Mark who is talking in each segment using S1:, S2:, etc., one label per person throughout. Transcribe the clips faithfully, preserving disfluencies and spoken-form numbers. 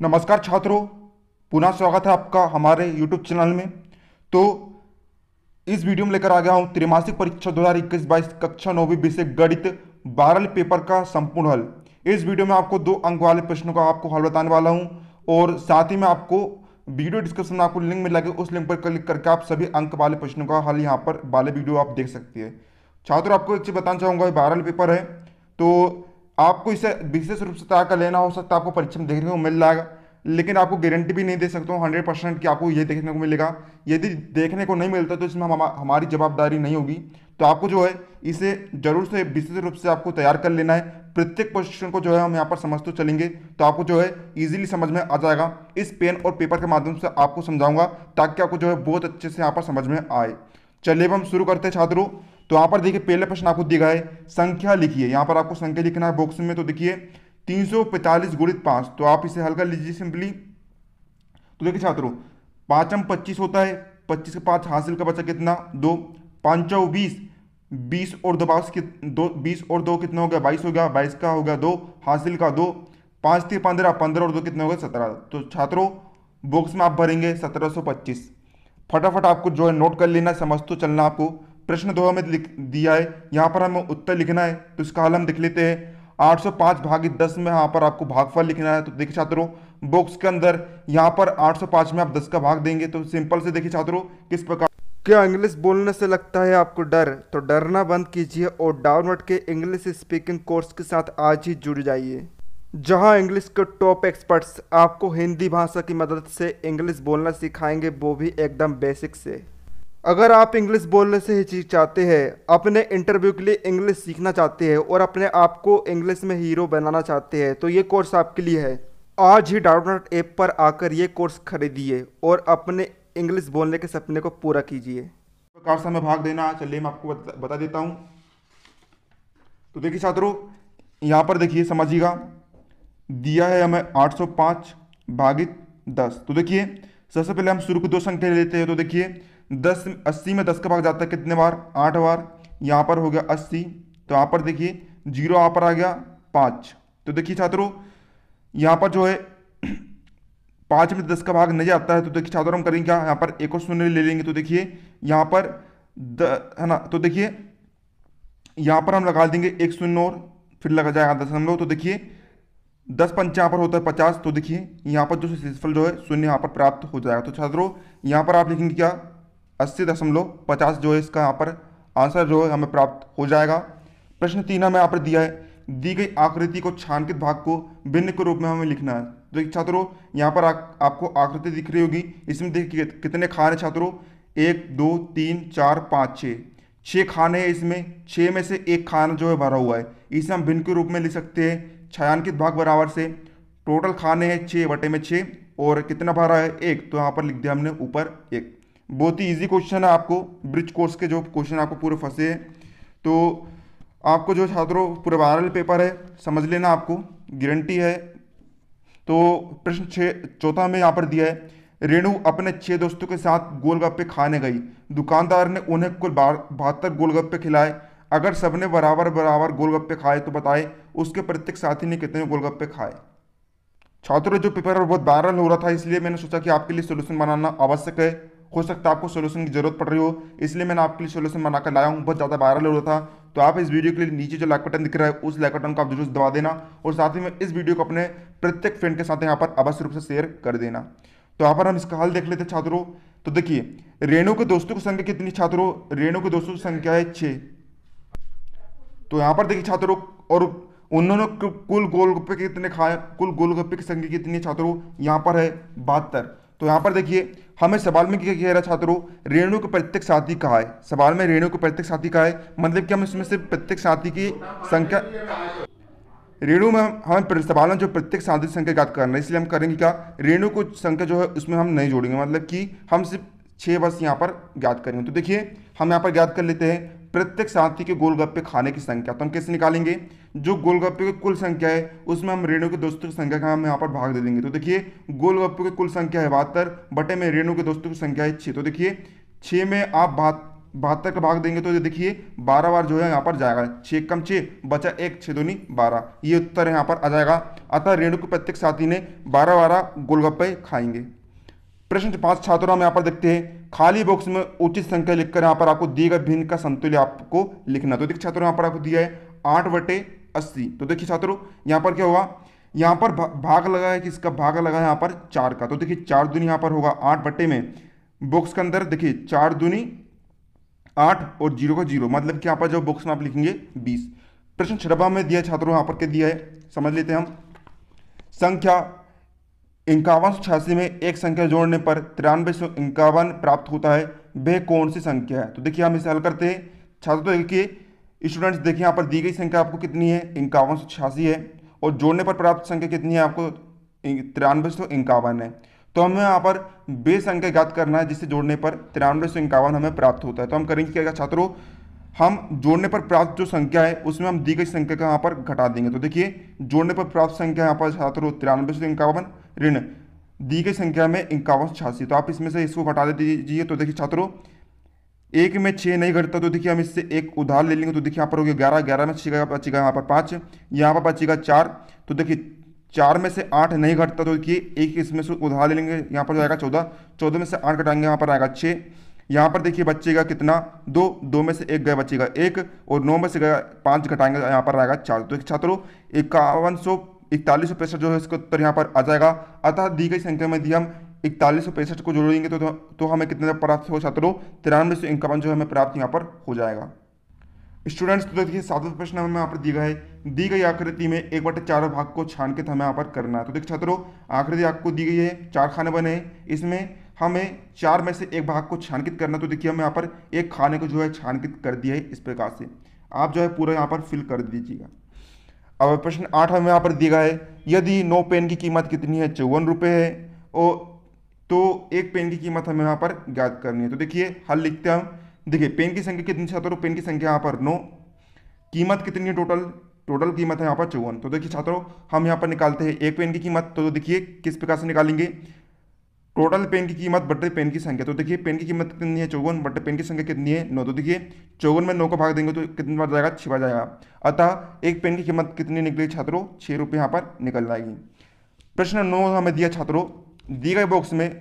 S1: नमस्कार छात्रों, पुनः स्वागत है आपका हमारे यूट्यूब चैनल में। तो इस वीडियो में लेकर आ गया हूँ त्रैमासिक परीक्षा दो हज़ार इक्कीस बाईस कक्षा नौवीं विषय गणित बारहवीं पेपर का संपूर्ण हल। इस वीडियो में आपको दो अंक वाले प्रश्नों का आपको हल बताने वाला हूँ और साथ ही में आपको वीडियो डिस्क्रिप्शन में आपको लिंक मिला के उस लिंक पर क्लिक करके आप सभी अंक वाले प्रश्नों का हल यहाँ पर वाले वीडियो आप देख सकते हैं। छात्रों, आपको एक चीज़ बताना चाहूँगा, बारहवीं पेपर है तो आपको इसे विशेष रूप से तैयार कर लेना। हो सकता है आपको परीक्षा में देखने को मिल जाएगा, लेकिन आपको गारंटी भी नहीं दे सकता हूँ हंड्रेड परसेंट कि आपको ये देखने को मिलेगा। यदि देखने को नहीं मिलता तो इसमें हम हमारी जवाबदारी नहीं होगी। तो आपको जो है इसे जरूर से विशेष रूप से आपको तैयार कर लेना है। प्रत्येक क्वेश्चन को जो है हम यहाँ पर समझते चलेंगे तो आपको जो है इजीली समझ में आ जाएगा। इस पेन और पेपर के माध्यम से आपको समझाऊंगा ताकि आपको जो है बहुत अच्छे से यहाँ पर समझ में आए। चलिए अब हम शुरू करते हैं छात्रों। तो यहाँ पर देखिए पहले प्रश्न आपको दिया है, संख्या लिखिए। यहाँ पर आपको संख्या लिखना है बॉक्स में। तो देखिए तीन सौ पैंतालीस गुणित पाँच, तो आप इसे हल कर लीजिए सिंपली। तो देखिए छात्रों, पाँचम पच्चीस होता है, पच्चीस के पाँच हासिल का बचा कितना, दो। पाँचौ बीस, बीस और दो बाईस कित दो बीस और दो कितना हो गया, बाईस हो गया, बाईस का हो गया दो, हासिल का दो। पाँच थी पंद्रह, पंद्रह और दो कितने हो गए, सत्रह। तो छात्रों बॉक्स में आप भरेंगे सत्रह सौ पच्चीस। फटाफट आपको जो है नोट कर लेना, समझ तो चलना। आपको प्रश्न दो हमें लिख दिया है, यहाँ पर हमें उत्तर लिखना है। तो इसका हल हम देख लेते हैं। आठ सौ पाँच भागित दस में यहाँ पर आपको भागफल लिखना है। तो देखिए छात्रों बॉक्स के अंदर यहाँ पर आठ सौ पाँच में आप दस का भाग देंगे। तो सिंपल से देखिए छात्रों किस प्रकार। क्या इंग्लिश बोलने से लगता है आपको डर? तो डरना बंद कीजिए और डाउटनट के इंग्लिश स्पीकिंग कोर्स के साथ आज ही जुड़ जाइए, जहां इंग्लिश के टॉप एक्सपर्ट्स आपको हिंदी भाषा की मदद से इंग्लिश बोलना सिखाएंगे, वो भी एकदम बेसिक से। अगर आप इंग्लिश बोलने से हिचकिचाते हैं, अपने इंटरव्यू के लिए इंग्लिश सीखना चाहते हैं और अपने आप को इंग्लिश में हीरो बनाना चाहते हैं तो ये कोर्स आपके लिए है। आज ही डाउटनट ऐप पर आकर ये कोर्स खरीदिए और अपने इंग्लिश बोलने के सपने को पूरा कीजिए। प्रकार से हमें भाग देना, चलिए मैं आपको बता, बता देता हूँ। तो देखिए छात्रों यहाँ पर देखिए समझिएगा, दिया है हमें आठ सौ पाँच भागित दस। तो देखिए सबसे पहले हम शुरू की दो संख्या लेते हैं। तो देखिए दस अस्सी में दस का भाग जाता है कितने बार, आठ बार। यहाँ पर हो गया अस्सी, तो यहाँ पर देखिए जीरो यहाँ पर आ गया पाँच। तो देखिए छात्रों यहाँ पर जो है पाँच में दस का भाग नहीं आता है। तो देखिए छात्रों हम करेंगे क्या, यहाँ पर एक और शून्य ले लेंगे। तो देखिए यहाँ पर द है ना, तो देखिए यहाँ पर हम लगा देंगे एक शून्य और फिर लगा जाएगा दशमलव। तो देखिए दस पंच यहाँ पर होता है पचास। तो देखिए यहाँ पर जो शेषफल जो है शून्य यहाँ पर प्राप्त हो जाएगा। तो छात्रों यहाँ पर आप लिखेंगे क्या, अस्सी दशमलव पचास जो है इसका यहाँ पर आंसर जो है हमें प्राप्त हो जाएगा। प्रश्न तीन हमें यहाँ पर दिया है, दी गई आकृति को छायांकित भाग को भिन्न के रूप में हमें लिखना है। तो देखिए छात्रों यहाँ पर आ, आपको आकृति दिख रही होगी। इसमें देखिए कितने खाने छात्रों, एक दो तीन चार पाँच छः, छः खाने हैं इसमें। छः में से एक खाना जो है भरा हुआ है, इसे हम भिन्न के रूप में लिख सकते हैं। छायांकित भाग बराबर से टोटल खाने हैं छः बटे में छः और कितना भरा है, एक। तो यहाँ पर लिख दिया हमने ऊपर एक। बहुत ही इजी क्वेश्चन है, आपको ब्रिज कोर्स के जो क्वेश्चन आपको पूरे फंसे हैं। तो आपको जो छात्रों पूरे बारहवीं पेपर है समझ लेना, आपको गारंटी है। तो प्रश्न छः चौथा में यहाँ पर दिया है, रेणु अपने छह दोस्तों के साथ गोलगप्पे खाने गई। दुकानदार ने उन्हें कुल बहत्तर गोलगप्पे खिलाए। अगर सबने बराबर बराबर गोलगप्पे खाए तो बताए उसके प्रत्येक साथी ने कितने गोलगप्पे खाए। छात्रों जो पेपर बहुत वायरल हो रहा था, इसलिए मैंने सोचा कि आपके लिए सोल्यूशन बनाना आवश्यक है। हो सकता है आपको सोल्यूशन की जरूरत पड़ रही हो, इसलिए मैंने आपके लिए सोल्यूशन बनाकर लाया हूँ। बहुत ज़्यादा वायरल हो रहा था, तो आप इस वीडियो के लिए नीचे जो लाइक बटन दिख रहा है उस लाइक बटन को आप जरूर दबा देना और साथ ही में इस वीडियो को अपने प्रत्येक फ्रेंड के साथ यहाँ पर अवश्य रूप से शेयर कर देना। तो यहाँ पर हम इसका हल देख लेते छात्रों। तो देखिए रेणु के दोस्तों की संख्या कितनी छात्रों, रेणु के दोस्तों की संख्या है छः। तो यहाँ पर देखिए छात्रों, और उन्होंने कुल गोलगप्पे कितने खाए, कुल गोलगप्पे की संख्या कितनी है छात्रों, यहाँ पर है बहत्तर। तो यहाँ पर देखिए हमें सवाल में क्या कह रहा है छात्रों, रेणु के प्रत्येक साथी कहा है। सवाल में रेणु के प्रत्येक साथी कहा है, मतलब कि हम इसमें से प्रत्येक साथी की संख्या, रेणु में हमें सवाल में जो प्रत्येक साथी की संख्या ज्ञात करना है, इसलिए हम करेंगे क्या, रेणु को संख्या जो है उसमें हम नहीं जोड़ेंगे, मतलब कि हम सिर्फ छः बस यहाँ पर ज्ञात करेंगे। तो देखिए हम यहाँ पर ज्ञात कर लेते हैं प्रत्येक साथी के गोलगप्पे खाने की संख्या। तो हम कैसे निकालेंगे, जो गोलगप्पे की कुल संख्या है उसमें हम रेणु के दोस्तों की संख्या का हम यहाँ पर भाग दे देंगे। तो देखिए गोलगप्पे की कुल संख्या है बहत्तर, बटे में रेणु के दोस्तों की संख्या है छः। तो देखिए छः में आप बहत्तर का भाग देंगे तो ये देखिए बारह बार जो है यहाँ पर जाएगा, छः कम छः बचा एक, छः दूनी बारह, ये उत्तर यहाँ पर आ जाएगा। अतः रेणु के प्रत्येक साथी ने बारह बारह गोलगप्पे खाएंगे। प्रश्न पांच छात्रों हम यहाँ पर देखते हैं, खाली बॉक्स में उचित संख्या लिखकर यहाँ पर आपको दिए गए भिन्न का समतुल्य आपको लिखना। तो देखिए छात्रों यहाँ पर आपको दिया है आठ बटे अस्सी। तो देखिए छात्रों यहाँ पर क्या होगा, यहाँ पर भाग लगा है किसका, भाग लगा है यहाँ पर चार का। तो देखिए चार दूनी यहाँ पर होगा आठ बटे में बॉक्स के अंदर देखिए चार दूनी आठ और जीरो का जीरो, मतलब कि यहाँ पर जो बॉक्स में आप लिखेंगे बीस। प्रश्न छठवां में दिया है छात्रों, यहाँ पर क्या दिया है समझ लेते हैं हम। संख्या इक्यावन सौ छियासी में एक संख्या जोड़ने पर तिरानवे सौ इक्यावन प्राप्त होता है, वह कौन सी संख्या है। तो देखिए हम इसे हल करते हैं छात्रों। तो देखिए स्टूडेंट्स देखिए यहाँ पर दी गई संख्या आपको कितनी है, इक्यावन सौ छियासी है, और जोड़ने पर प्राप्त संख्या कितनी है आपको, तिरानवे सौ इक्यावन है। तो हमें यहाँ पर बे संख्या ज्ञात करना है जिससे जोड़ने पर तिरानवे सौ इक्यावन हमें प्राप्त होता है। तो हम करेंगे क्या छात्रों, हम जोड़ने पर प्राप्त जो संख्या है उसमें हम दी गई संख्या का यहाँ पर घटा देंगे। तो देखिए जोड़ने पर प्राप्त संख्या यहाँ पर छात्रों तिरानवे सौ इक्यावन ऋण दी गई संख्या में इक्यावन सौ छियासी, तो आप इसमें से इसको घटा दे दीजिए। तो देखिए छात्रों एक में छः नहीं घटता, तो देखिए हम इससे एक उधार ले लेंगे। तो देखिए यहाँ पर हो गया ग्यारह, ग्यारह में छः बचेगा यहाँ पर पाँच, यहाँ पर बचेगा चार। तो देखिए चार में से आठ नहीं घटता, तो देखिए एक इसमें से उधार ले लेंगे, यहाँ पर जाएगा चौदह, चौदह में से आठ घटाएंगे यहाँ पर आएगा छः, यहाँ पर देखिए बचेगा कितना दो, दो में से एक गया बचेगा एक, और नौ में से गया पाँच घटाएंगे यहाँ पर आएगा चार। तो छात्रों इक्यावन सौ इकतालीस सौ पैंसठ जो है इसका उत्तर यहाँ पर आ जाएगा। अतः दी गई संख्या में यदि हम इकतालीस सौ पैंसठ को जोड़ेंगे तो, तो तो हमें कितने प्राप्त हो छात्रों, तिरानवे सौ इक्यावन जो हमें प्राप्त यहाँ पर हो जाएगा। स्टूडेंट्स तो देखिए सातवां प्रश्न हमें यहाँ पर दिया गया है, दी गई आकृति में एक बटे चार भाग को छान के हमें यहाँ पर करना है। तो देखिए छात्रों आकृति आपको दी गई है, चार खाने बने हैं, इसमें हमें चार में से एक भाग को छानकित करना। तो देखिए हम यहाँ पर एक खाने को जो है छानकित कर दिया है, इस प्रकार से आप जो है पूरा यहाँ पर फिल कर दीजिएगा। अब प्रश्न आठ हमें यहाँ पर दिया गया है, यदि नौ पेन की कीमत कितनी है, चौवन रुपये है, और तो एक पेन की कीमत हमें यहाँ पर ज्ञात करनी है। तो देखिए हल लिखते हैं हम। देखिए पेन की संख्या कितनी छात्रों, पेन की संख्या यहाँ पर नौ, कीमत कितनी है टोटल, टोटल कीमत है यहाँ पर चौवन। तो देखिए छात्रों हम यहाँ पर निकालते हैं एक पेन की कीमत। तो देखिए किस प्रकार से निकालेंगे, टोटल पेन की कीमत बटे पेन की संख्या। तो देखिए पेन की कीमत कितनी है चौवन, बटे पेन की संख्या कितनी है नौ। तो देखिए चौवन में नौ को भाग देंगे तो कितनी बार जाएगा, छः बार जाएगा। अतः एक पेन की कीमत कितनी निकलेगी छात्रों, छः रुपये यहाँ पर निकल जाएगी। प्रश्न नौ हमें दिया छात्रों, दिए गए बॉक्स में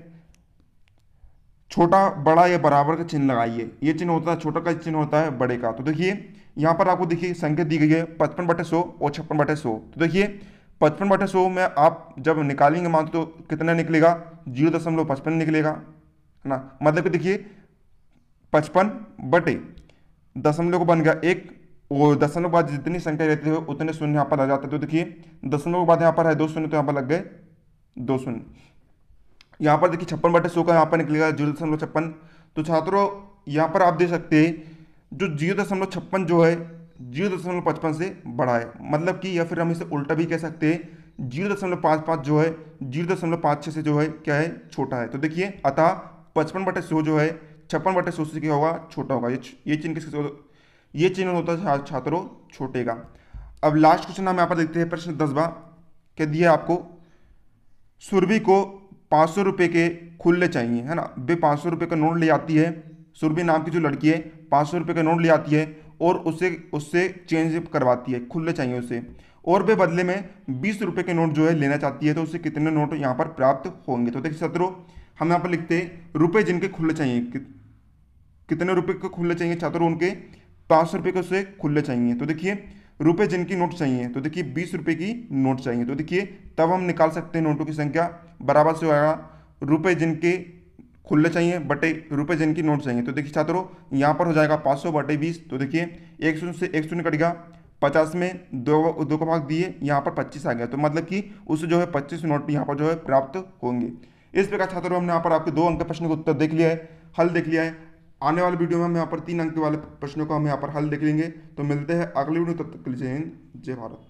S1: छोटा बड़ा या बराबर का चिन्ह लगाइए। ये चिन्ह होता है छोटा का, चिन्ह होता है बड़े का। तो देखिए यहाँ पर आपको देखिए संख्या दी गई है पचपन बटे सौ और छप्पन बटे सौ। तो देखिए पचपन बटे सौ में आप जब निकालेंगे मान तो कितना निकलेगा, जीरो दशमलव पचपन निकलेगा, है ना। मतलब कि देखिए पचपन बटे दशमलव को बन गया एक, और दशमलव के बाद जितनी संख्या रहती है उतने शून्य यहाँ पर आ जाता है। तो देखिए दशमलव के बाद यहाँ पर है दो शून्य, तो यहाँ पर लग गए दो शून्य। यहाँ पर देखिए छप्पन बटे सौ का यहाँ पर निकलेगा जीरो दशमलव छप्पन। तो छात्रों यहाँ पर आप देख सकते हैं जो जीरो दशमलव छप्पन जो है जीरो दशमलव पचपन से बड़ा है, मतलब कि या फिर हम इसे उल्टा भी कह सकते हैं, जीरो दशमलव पाँच पाँच जो है जीरो दशमलव पाँच छः से जो है क्या है, छोटा है। तो देखिए अतः पचपन बटे सौ जो है छप्पन बटे सौ से क्या होगा, छोटा होगा। ये ये चिन्ह किसके, ये चिन्ह होता है छात्रों छोटे का। अब लास्ट क्वेश्चन हम यहाँ पर देखते हैं, प्रश्न दसवां क्या दिया आपको, सुरभि को पाँच सौ रुपये के खुले चाहिए, है ना। वे पाँच सौ रुपये का नोट ले आती है, सुरभि नाम की जो लड़की है पाँच सौ रुपये का नोट ले आती है और उससे उससे चेंज करवाती है, खुले चाहिए उसे, और वे बदले में बीस रुपये के नोट जो है लेना चाहती है। तो उससे कितने नोट यहाँ पर प्राप्त होंगे। तो देखिए छात्रों हम यहाँ पर लिखते हैं रुपये जिनके खुले चाहिए, कि, कितने रुपये के खुले चाहिए छात्रों, उनके पाँच सौ रुपये के उससे खुले चाहिए। तो देखिए रुपये जिनकी नोट चाहिए, तो देखिए बीस रुपये की नोट चाहिए। तो देखिए तब हम निकाल सकते हैं नोटों की संख्या बराबर से होगा रुपये जिनके खुले चाहिए बटे रुपये जिनकी नोट चाहिए। तो देखिए छात्रों यहाँ पर हो जाएगा पाँच सौ बटे बीस। तो देखिए एक शून्य से एक शून्य कट गया, पचास में दो दो का भाग दिए, यहाँ पर पच्चीस आ गया। तो मतलब कि उससे जो है पच्चीस नोट यहाँ पर जो है प्राप्त होंगे। इस प्रकार छात्रों हमने यहाँ पर आपके दो अंक के प्रश्न का उत्तर देख लिया है, हल देख लिया है। आने वाले वीडियो में हम यहाँ पर तीन अंक वाले प्रश्नों को हम यहाँ पर हल देख लेंगे। तो मिलते हैं अगले वीडियो, तब तक के लिए जय हिंद जय भारत।